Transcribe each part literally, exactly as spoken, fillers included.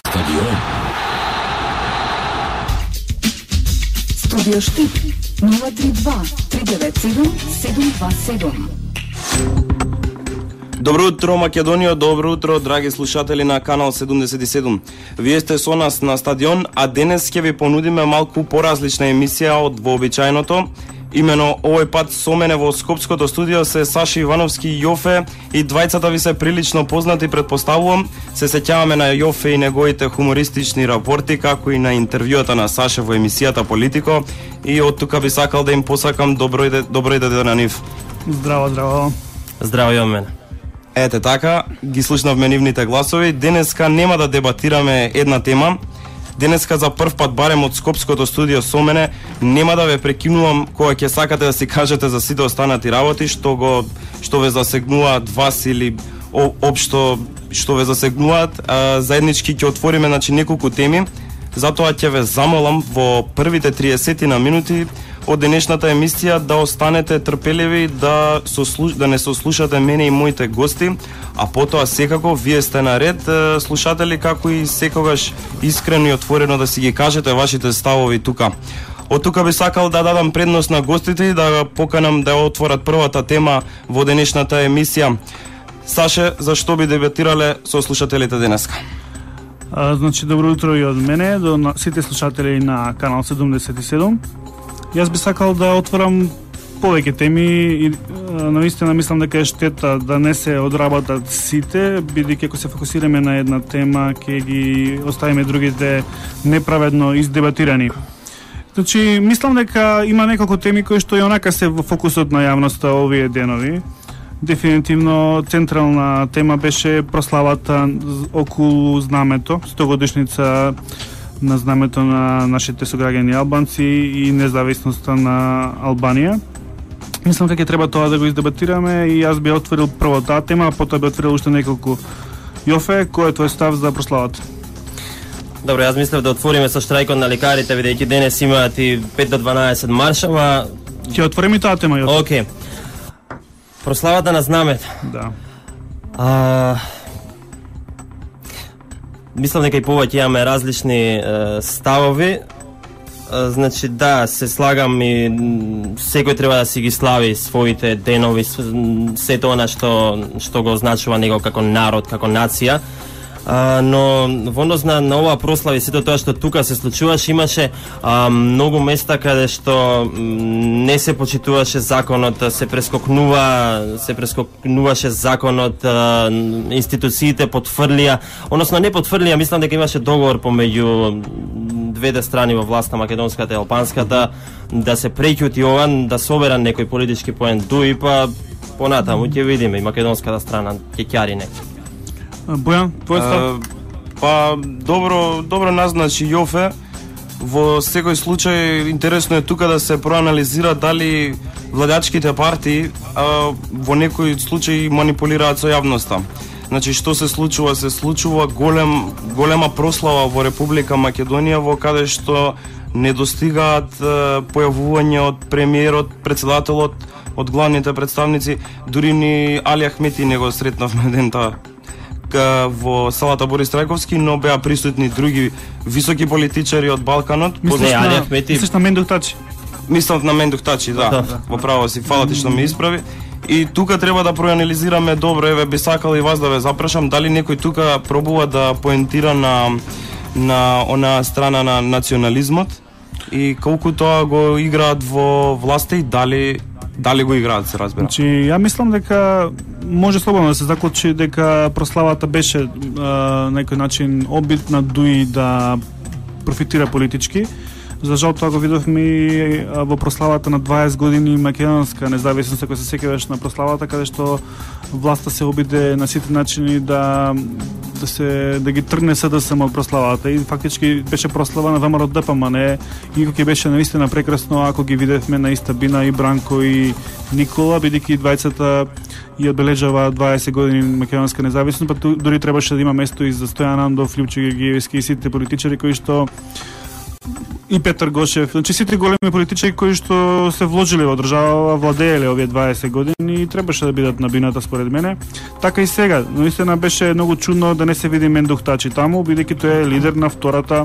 Стадион. Студио Штип нула три два три девет седум седум два седум. Добро утро, Македонија, добро утро, драги слушатели на Канал седумдесет и седум. Вие сте со нас на Стадион, а денес ќе ви понудиме малку поразлична емисија од вообичаеното. Имено овој пат со мене во Скопското студио се Саши Ивановски и Јофе, и двајцата ви се прилично познати, предпоставувам. Се сеќаваме на Јофе и неговите хумористични рапорти, како и на интервјуата на Саше во емисијата Политико, и од тука би сакал да им посакам добро иде, добро иде на нив. Здраво, здраво. Здраво и од мене. Ете така, ги слушнавме нивните гласови. Денеска нема да дебатираме една тема. Денеска за прв пат, барем од Скопското студио со мене, нема да ве прекинувам кога ќе сакате да си кажете за сите останати работи што го што ве засегнуваат вас или о, општо што ве засегнуваат. А, заеднички ќе отвориме значи неколку теми. Затоа ќе ве замолам во првите триесет на минути од денешната емисија да останете трпеливи, да сослуш... да не сослушате мене и моите гости, а потоа секако вие сте на ред, слушатели, како и секогаш искрено и отворено да си ги кажете вашите ставови тука. Од тука би сакал да дадам предност на гостите и да поканам да отворат првата тема во денешната емисија. Саше, зашто би дебатирале со слушателите денеска? А, значи, добро утро и од мене до на сите слушатели на Канал седумдесет и седум. Јас би сакал да отворам повеќе теми и наистина мислам дека е штета да не се одработат сите, бидејќи ако се фокусираме на една тема, ќе ги оставиме другите неправедно издебатирани. Значи, мислам дека има неколку теми кои што и онака се во фокусот на јавноста овие денови. Дефинитивно централна тема беше прославата околу знамето, сто годишница на знамето на нашите сограѓани албанци и независноста на Албанија. Мислам дека треба тоа да го издебатираме и јас би отворил прво таа тема, а потоа би отворил уште неколку. Јофе, кој е твој став за прославата? Добро, јас мислев да отвориме со штрајкот на лекарите, бидејќи денес имаат и пет до дванаесет марш, ама ќе отвориме и таа тема, Јофе. Океј. Прославата на знамето. Да. А... Мислам дека и повеќе имаме различни е, ставови. Е, значи да, се слагам и секој треба да си ги слави своите денови, сето она што што го означува него како народ, како нација. А, но во однос на, на оваа прослава и сето тоа што тука се случуваше, имаше а, многу места каде што не се почитуваше законот, се прескокнува, се прескокнуваше законот, а, институциите потврлија, односно не потврлија, мислам дека имаше договор помеѓу двете страни во власта, македонската и албанската, да се преќути ова, да собера некој политички поен дуи, па понатаму ќе видиме и македонската страна ќе ќари некој. Бојан, твој став? Па, добро, добро назначи Јофе. Во секој случај интересно е тука да се проанализира дали владачките партии а, во некој случај манипулираат со јавноста. Значи, што се случува? Се случува голем, голема прослава во Република Македонија, во каде што не достигаат а, појавување од премиерот, председателот, од главните представници, дури ни Али Ахмети не го сретнавме дента во салата Борис Трајковски, но беа присутни други високи политичари од Балканот. Мислиш на, мислиш на Мендух Тачи? Мислам на Мендух Тачи, да. да. Во право си, фала ти што ме исправи. И тука треба да проанализираме добро, еве би сакал и вас да ве запрашам, дали некој тука пробува да поентира на на она страна на национализмот и колку тоа го играат во власта и дали дали го играат, се разбира. Значи, ја мислам дека може слободно да се заклучи дека прославата беше на некој начин обид на Дуи да профитира политички. За жал тоа го видовме и во прославата на дваесет години македонска независност, ако се сеќаваш на прославата, каде што власта се обиде на сите начини да да се да ги тргне СДСМ од прославата и фактички беше прослава на ВМРО ДПМ, не иако ќе беше навистина прекрасно ако ги видевме на иста бина и Бранко и Никола, бидејќи двајцата и одбележава дваесет години македонска независност, па дури требаше да има место и за Стојан Андов, Лјупчо Георгиевски и сите политичари кои што и Петар Гошев, значи сите големи политичари кои што се вложиле во држава, владееле овие дваесет години и требаше да бидат на бината според мене. Така и сега, наистина беше многу чудно да не се види Мендух Тачи таму, бидејќи тој е лидер на втората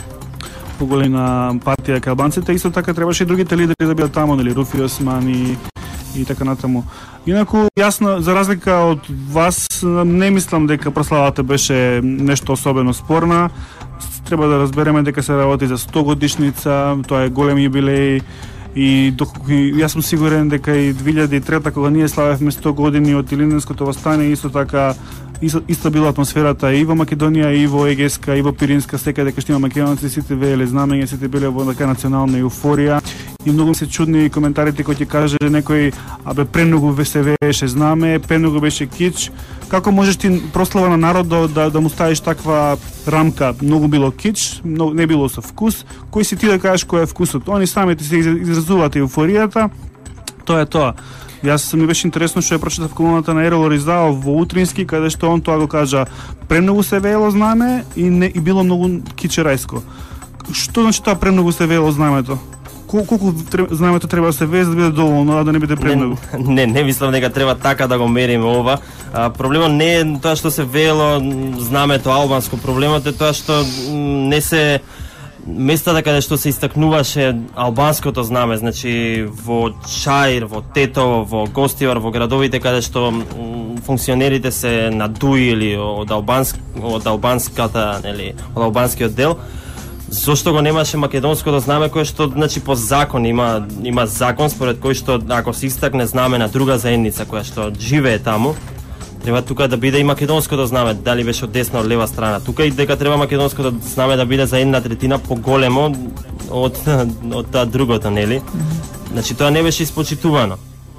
поголема партија кај албанците, исто така требаше и другите лидери да бидат таму, нели, Руфи Осман и и така натаму. Инаку, јасно, за разлика од вас, не мислам дека прославата беше нешто особено спорна. Треба да разбереме дека се работи за сто годишница, тоа е голем јубилеј и доколку јас сум сигурен дека и две илјади и трета кога ние славевме сто години од Илинденското востание, исто така Исто, исто била атмосферата и во Македонија, и во Егеска, и во Пиринска, секаде кај што има македонци, сите вееле знамења, сите биле во така национална еуфорија. И многу се чудни коментарите кои ќе каже некој, абе премногу се вееше знаме, премногу беше кич. Како можеш ти прослава на народот да, да му ставиш таква рамка? Многу било кич, многу, не било со вкус. Кој си ти да кажеш кој е вкусот? Они самите се изразуваат еуфоријата. Тоа е тоа. Јас ми беше интересно што ја прочитав колоната на Ерол Ризао во Утрински, каде што он тоа го кажа, премногу се веело знаме и не и било многу кичерајско. Што значи тоа премногу се веело знамето? Колку знамето треба да се вее за да биде доволно, а да не биде премногу? Не, не, не мислам дека треба така да го мериме ова. А, проблемот не е тоа што се веело знамето албанско, проблемот е тоа што не се местата каде што се истакнуваше албанското знаме, значи во Чаир, во Тетово, во Гостивар, во градовите каде што функционерите се надуили од албанск од албанската, нели, од албанскиот дел. Зошто го немаше македонското знаме кое што, значи, по закон има има закон според кој што ако се истакне знаме на друга заедница која што живее таму, треба тука да биде и македонското знаме, дали беше од десна од лева страна. Тука и дека треба македонското знаме да биде за една третина поголемо од од таа другото, нели? Значи тоа не беше испочитувано.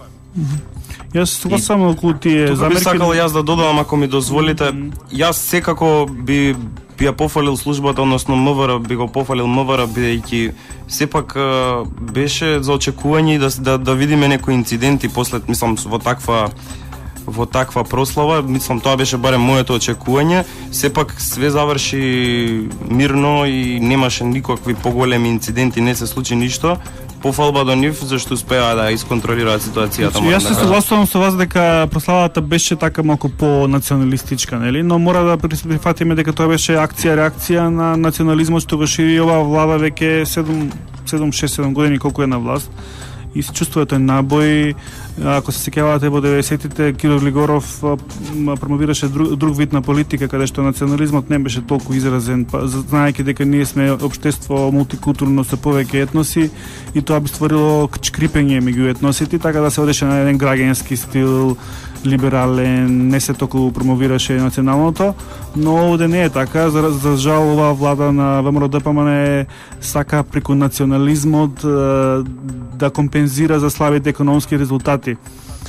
Јас тоа само околу тие замерки. Тука би сакал јас да додадам, ако ми дозволите. Јас секако би би ја пофалил службата, односно МВР, би го пофалил МВР, бидејќи сепак беше за очекување да да, да видиме некои инциденти после, мислам, во таква во таква прослава, мислам тоа беше барем моето очекување. Сепак све заврши мирно и немаше никакви поголеми инциденти, не се случи ништо. Пофалба до нив зашто успеа да исконтролираат ситуацијата. Јас се согласувам со вас дека прославата беше така малку по-националистичка, нели? Но мора да прифатиме дека тоа беше акција реакција на национализмот што го шири оваа влада веќе седум шест седум години колку е на власт. И се чувствува тој набој. Ако се сеќавате во деветдесетите, Кирил Глигоров промовираше друг, друг вид на политика, каде што национализмот не беше толку изразен, знаејќи дека ние сме општество мултикултурно со повеќе етноси и тоа би створило шкрипење меѓу етносите, така да се одеше на еден граѓански стил, либерален, не се толку промовираше националното, но овде не е така. За, за жал оваа влада на ВМРО Д П М Н сака преку национализмот да компензира за слабите економски резултати.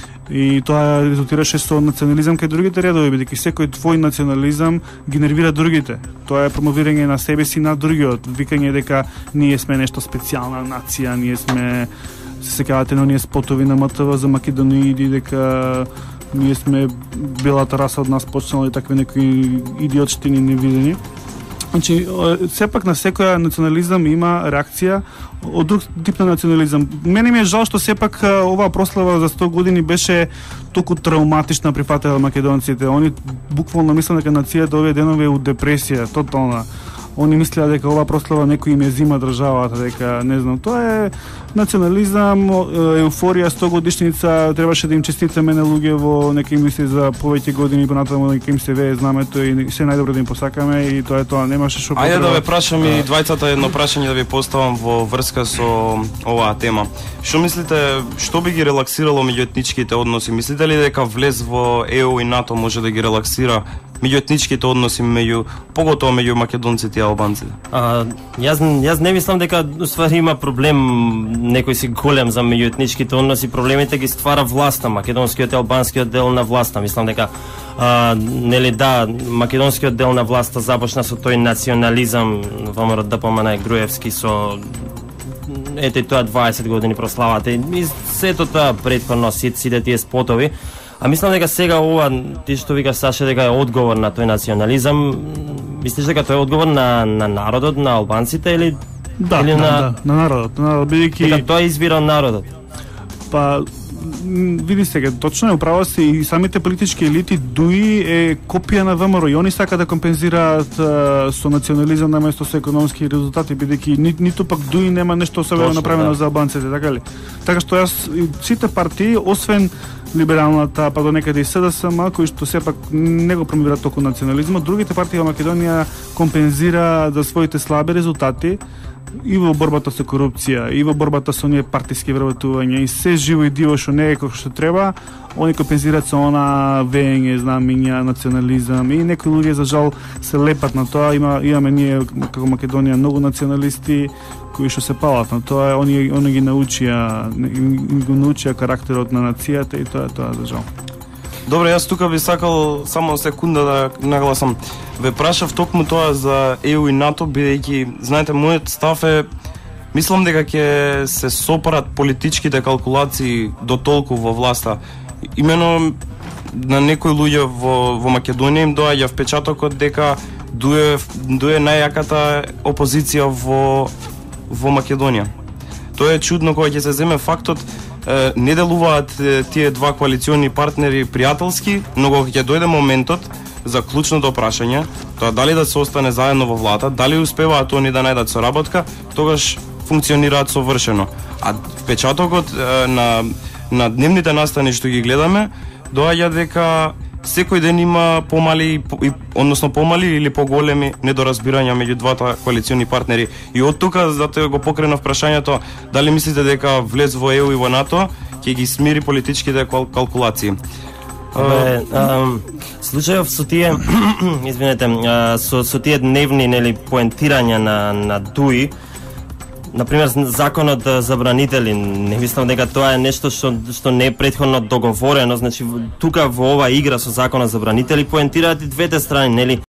И тоа резултираше со национализам кај другите редови, бидејќи секој твој национализам ги нервира другите. Тоа е промовирање на себе си на другиот, викање дека ние сме нешто специјална нација, ние сме, се сеќавате на оние спотови на М Т В за македониди, дека ние сме белата раса од нас почнала и такви некои идиотштини невидени. Значи, сепак на секоја национализам има реакција од друг тип на национализам. Мене ми е жал што сепак оваа прослава за сто години беше толку травматична прифатила македонците. Они буквално мислат дека нацијата овие денови е у депресија, тотална. Они мислеа дека оваа прослава некој им ја зима државата, дека не знам, тоа е национализам, еуфорија, сто годишница, требаше да им честитаме на луѓе во некои мисли за повеќе години понатаму дека им се вее знамето и се најдобро да им посакаме и тоа е тоа, немаше што потреба. Ајде да ве прашам и двајцата едно прашање да ви поставам во врска со оваа тема. Што мислите, што би ги релаксирало меѓуетничките односи? Мислите ли дека влез во Е У и НАТО може да ги релаксира меѓуетничките односи меѓу поготово меѓу македонците и албанците? А, јас јас не мислам дека уствари има проблем некој си голем за меѓуетничките односи, проблемите ги ствара власта, македонскиот и албанскиот дел на власта. Мислам дека а, нели да, македонскиот дел на власта започна со тој национализам во ВМРО Д П М Н Груевски со ете тоа дваесет години прославата и сето тоа претходно сите тие спотови. А мислам дека сега ова, ти што вика Саше, дека е одговор на тој национализам, мислиш дека тој е одговор на, на народот, на албанците или Да, Или да, на- да, на народот, на народот, бидејќи Дека тоа избира народот. па м, види сега, точно е управа се и самите политички елити ДУИ е копија на ВМРО и они сакаат да компензираат а, со национализам наместо со економски резултати, бидејќи ни, ниту пак ДУИ нема нешто особено Точно, направено да. за албанците, така ли? Така што јас и сите партии освен либералната, па до некаде и СДСМ, кои што сепак не го промовираат толку национализмот, другите партии во Македонија компензира за своите слаби резултати и во борбата со корупција, и во борбата со оние партиски вработувања, и се живо и диво што не е како што треба, они компензираат со она веење, знамења, национализам, и некои луѓе за жал се лепат на тоа. Има имаме ние како Македонија многу националисти кои што се палат на тоа, они они ги научија, ги го научија карактерот на нацијата и тоа е тоа за жал. Добре, јас тука би сакал само секунда да нагласам. Ве прашав токму тоа за Е У и НАТО, бидејќи, знаете, мојот став е, мислам дека ќе се сопарат политичките калкулации до толку во власта. Имено на некои луѓе во, во Македонија им доаѓа впечатокот дека дуе, дуе најаката опозиција во, во Македонија. Тоа е чудно кога ќе се земе фактот, е, не делуваат е, тие два коалициони партнери пријателски, но кога ќе дојде моментот за клучното прашање, тоа дали да се остане заедно во влада, дали успеваат они да најдат соработка, тогаш функционираат совршено. А впечатокот е, на на дневните настани што ги гледаме, доаѓа дека секој ден има помали, и, односно помали или поголеми недоразбирања меѓу двата коалициони партнери. И од тука, затоа го покренав прашањето, дали мислите дека влез во Е У и во НАТО ќе ги смири политичките кал калкулации? Бе, ам, случајов со тие, извинете, а, со, со тие дневни, нели, поентирања на, на ДУИ, например, законот за бранители, не мислам дека тоа е нешто што, што не е претходно договорено, значи тука во ова игра со законот за бранители поентираат и двете страни, нели?